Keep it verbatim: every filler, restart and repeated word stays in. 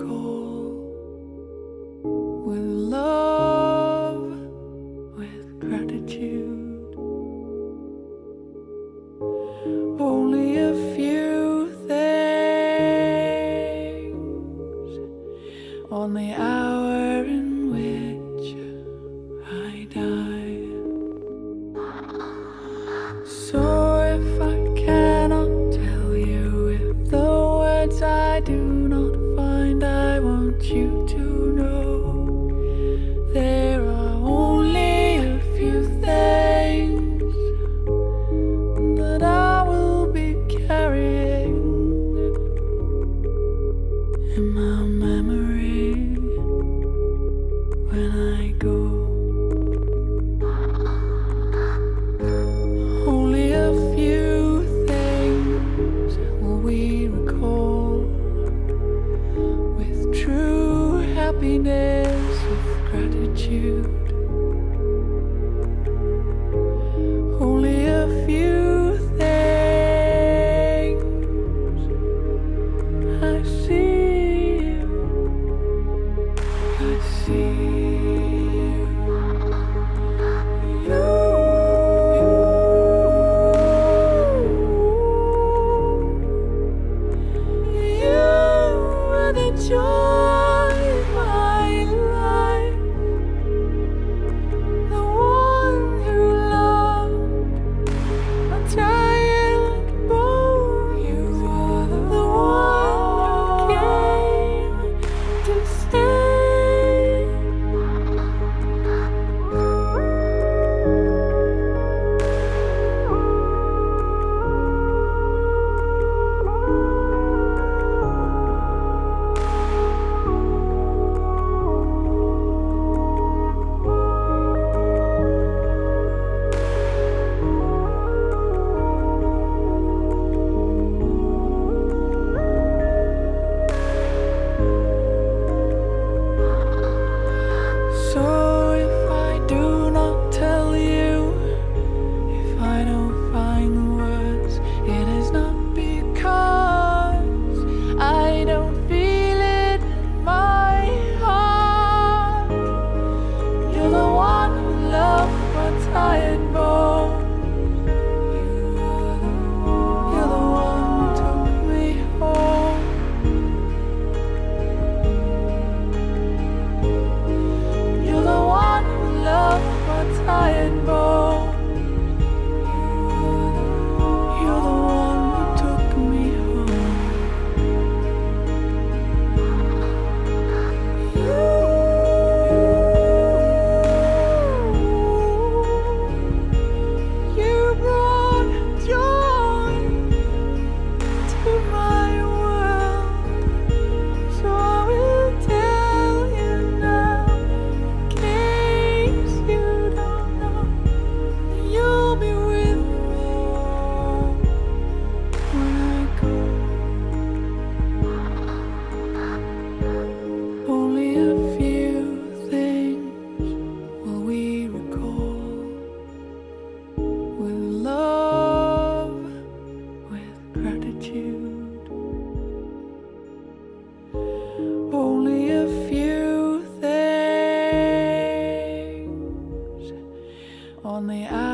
recall with love, with gratitude. Only a few things on the hour in which I die. So if I cannot tell you, if the words I do not find, I want you to know there are only a few things that I will be carrying in my memory when I go. Only a few things will we recall with true happiness, with gratitude. Only a few things. I see you, I see you, you, you are the joy in my life, the one who loved a tired boy. You are the one who came to stay. So if I do not tell you, if I don't find the words, it is not because I don't feel it in my heart. You're the one who loved my tired bones. You're the one who took me home. You're the one who loved my tired bones. You're the one who took me home. You, you brought joy to my world. So I will tell you now, in case you don't know, that you'll be with me when I go. Only a few things will we recall with love, with gratitude. Only a few things on the